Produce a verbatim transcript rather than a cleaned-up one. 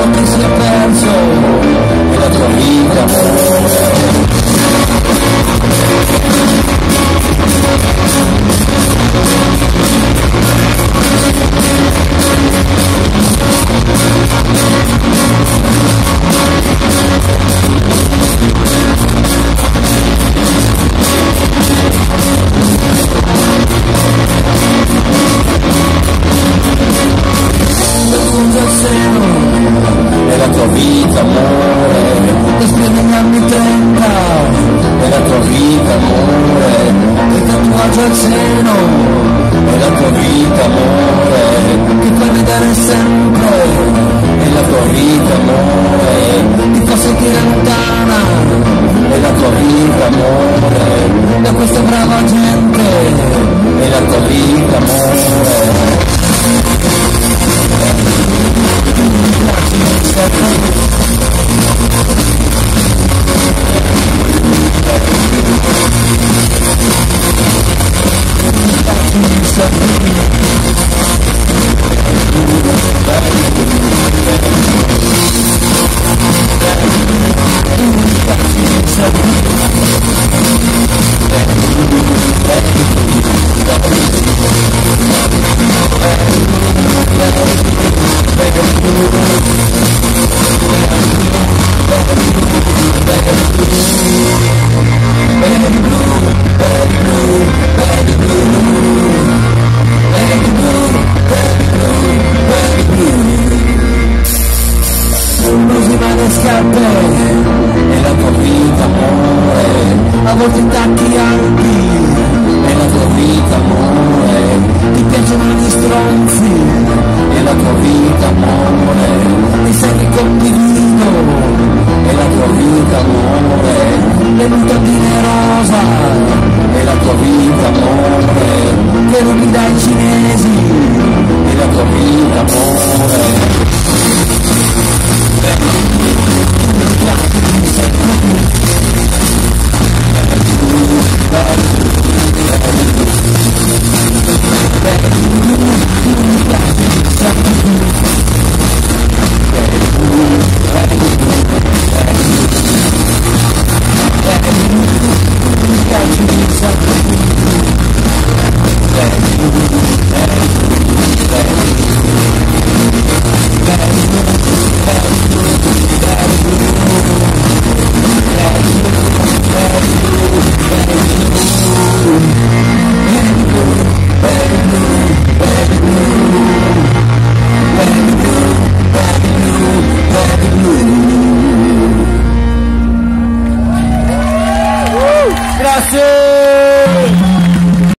quello che si è perso è la tua vita, amore. È la tua vita, amore, ti spiego gli anni trenta, è la tua vita, amore, il tatuaggio al seno, è la tua vita, amore, ti fai vedere sempre, è la tua vita, amore, ti fa sentire lontana, è la tua vita, amore, da questa brava gente, è la tua vita, amore. È la tua vita, amore, a volte tacchi alti, è la tua vita, amore, ti piacciono gli stronzi, è la tua vita, amore, mi sai che condivido, è la tua vita, amore, le montatine rosa, è la tua vita, amore, che non mi dai cinesi, è la tua vita, amore. Grazie!